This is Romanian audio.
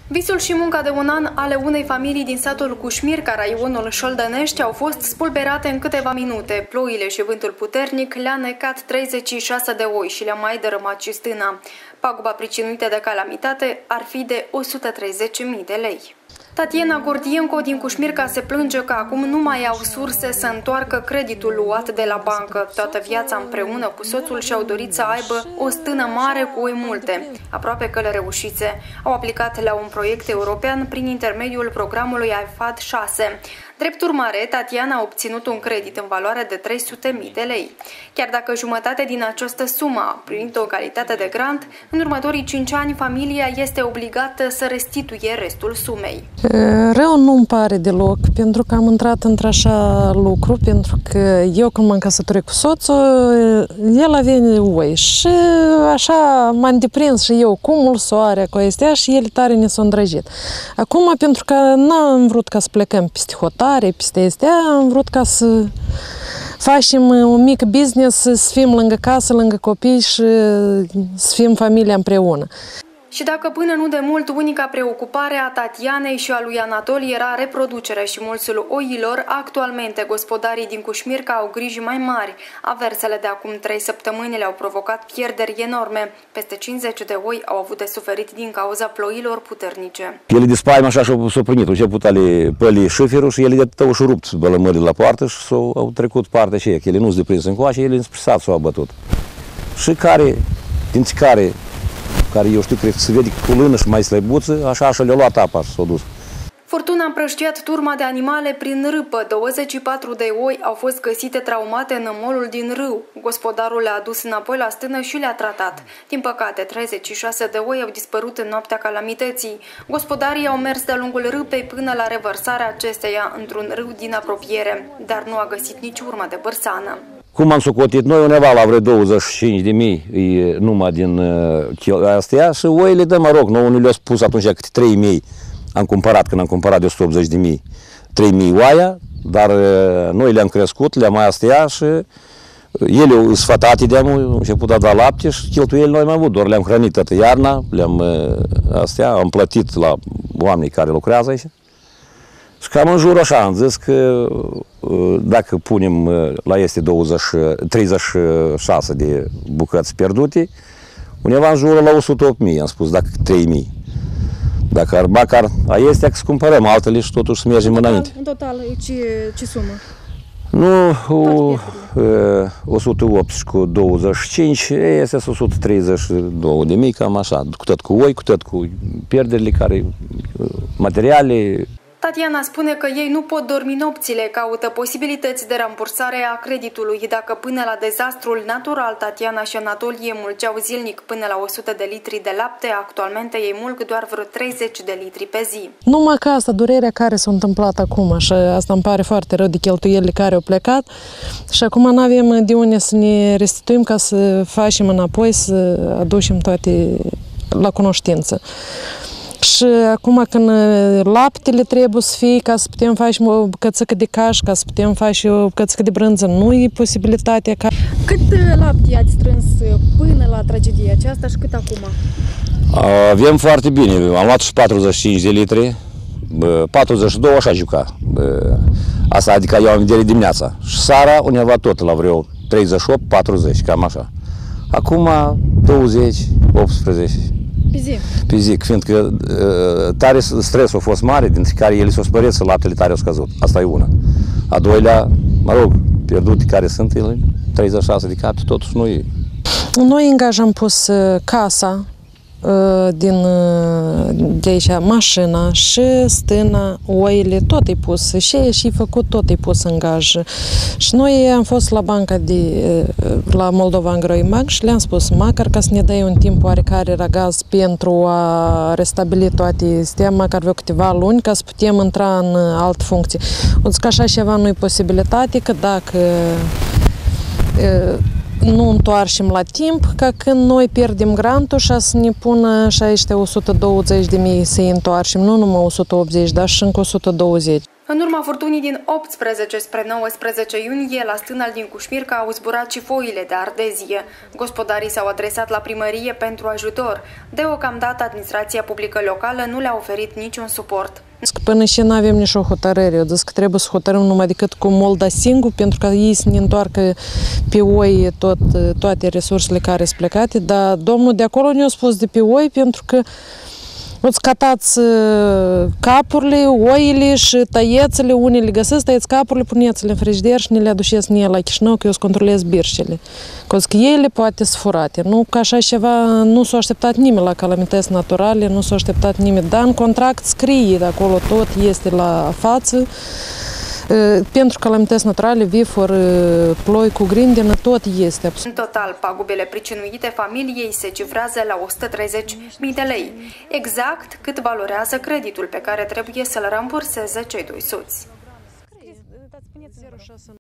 Visul și munca de un an ale unei familii din satul Cușmirca, raionul Șoldănești, au fost spulberate în câteva minute. Ploile și vântul puternic le-a necat 36 de oi și le-a mai dărâmat și stâna. Paguba pricinuită de calamitate ar fi de 130.000 de lei. Tatiana Gordienco din Cușmirca se plânge că acum nu mai au surse să întoarcă creditul luat de la bancă. Toată viața împreună cu soțul și-au dorit să aibă o stână mare cu oi multe. Aproape că le reușise. Au aplicat la un proiect european prin intermediul programului IFAD 6. Drept urmare, Tatiana a obținut un credit în valoare de 300.000 de lei. Chiar dacă jumătate din această sumă a primit-o în calitate de grant, în următorii 5 ani familia este obligată să restituie restul sumei. Rău nu-mi pare deloc, pentru că am intrat într-așa lucru, pentru că eu când m-am căsătorit cu soțul, el avea oi și așa m-am deprins și eu cu mult soare, cu astea și el tare ne s-a îndrăgit. Acum, pentru că n-am vrut ca să plecăm peste hotare, peste astea, am vrut ca să facem un mic business, să fim lângă casă, lângă copii și să fim familia împreună. Și dacă până nu de mult unica preocupare a Tatianei și a lui Anatol era reproducerea și mulțul oilor, actualmente gospodarii din Cușmirca au griji mai mari. Aversele de acum 3 săptămâni le-au provocat pierderi enorme. Peste 50 de oi au avut de suferit din cauza ploilor puternice. Ele de spaimă așa s-au primit, început ale pălii șoferul și ele de atât și rupt bălămările la poartă și au trecut partea și ele nu s-au deprins încoace, ele în sprisat s-au abătut. Și dintre care eu știu, cred că se vede cu lână și mai slăbuță, așa le-a luat apa și s-a dus. Furtuna a împrăștiat turma de animale prin râpă. 24 de oi au fost găsite traumate în molul din râu. Gospodarul le-a adus înapoi la stână și le-a tratat. Din păcate, 36 de oi au dispărut în noaptea calamității. Gospodarii au mers de-a lungul râpei până la revărsarea acesteia într-un râu din apropiere, dar nu a găsit nici urmă de bărsană. Cum am socotit noi, undeva la vreo 25.000 numai din astea și oile de măroc, nouă nu le-au spus atunci câte 3.000 am cumpărat, când am cumpărat de 180.000, 3.000 oaia, dar noi le-am crescut, le-am mai astea și ele au sfătate de-am început a da lapte și cheltuieli noi mai avut, doar le-am hrănit toată iarna, am plătit la oamenii care lucrează aici. Și cam în jur așa am zis că dacă punem la este 36 de bucăți pierdute, undeva în jur la 108.000, am spus, dacă 3.000. Dacă măcar este să cumpărăm altele și totuși să mergem înainte. În total, ce sumă? Nu, 108 și cu 25, este 132.000, cam așa, cu tot cu oi, cu tot cu pierderile care, materiale. Tatiana spune că ei nu pot dormi nopțile, caută posibilități de rambursare a creditului. Dacă până la dezastrul natural Tatiana și Anatolie mulceau zilnic până la 100 de litri de lapte, actualmente ei mulg doar vreo 30 de litri pe zi. Numai că asta, durerea care s-a întâmplat acum și asta îmi pare foarte rău de cheltuielile care au plecat și acum nu avem de unde să ne restituim ca să facem înapoi, să aducem toate la cunoștință. Și acum când laptele trebuie să fie ca să putem face o bucățică de caș, ca să putem face o bucățică de brânză, nu e posibilitatea ca... Cât lapte ați strâns până la tragedia aceasta și cât acum? Avem foarte bine, am luat și 45 de litri, 42 așa juca. Asta adică eu am vedere dimineața și seara undeva tot la vreo 38-40, cam așa. Acum 20, 18. Pe zi, fiindcă tare stresul a fost mare, dintre care ele s-au spărit și laptele tare au scăzut. Asta e una. A doilea, mă rog, pierdute care sunt ele, 36 de capte, totuși nu e. Noi am pus casa de aici, mașina și stâna, oile, tot e pus. Și făcut, tot e pus în gaj. Și noi am fost la banca la Moldovan Bank și le-am spus, măcar ca să ne dai un timp oarecare răgaz pentru a restabili toate astea, măcar vreo câteva luni, ca să putem intra în altă funcție. O zic că așa ceva nu e posibilitate, că dacă nu întoarcem la timp, ca când noi pierdem grantul și să ne pună și aici 120.000 să-i întoarcem, nu numai 180, dar și încă 120. În urma furtunii din 18 spre 19 iunie, la Stânal din Cușmirca au zburat și foile de ardezie. Gospodarii s-au adresat la primărie pentru ajutor. Deocamdată, administrația publică locală nu le-a oferit niciun suport. Până și nu avem nicio hotărâre. Eu zic că trebuie să hotărâm numai decât cu Molda singur, pentru că ei să ne întoarcă pe oi toate resursele care sunt plecate, dar domnul de acolo ne-a spus de pe oi, pentru că îți catați capurile, oile și tăiețele, unii le găsesc, tăieți capurile, puneți-le în frigider și ne le aduceți în la Chișinău, că eu să controlez birșele. Că ele poate să furate. Nu că așa ceva, nu s-a așteptat nimeni la calamități naturale, nu s-a așteptat nimeni, dar în contract scrie de acolo, tot este la față. Pentru calamități naturale, vifor, ploi cu grindină, tot este. În total, pagubele pricinuite familiei se cifrează la 130.000 de lei. Exact cât valorează creditul pe care trebuie să-l ramburseze cei doi soți.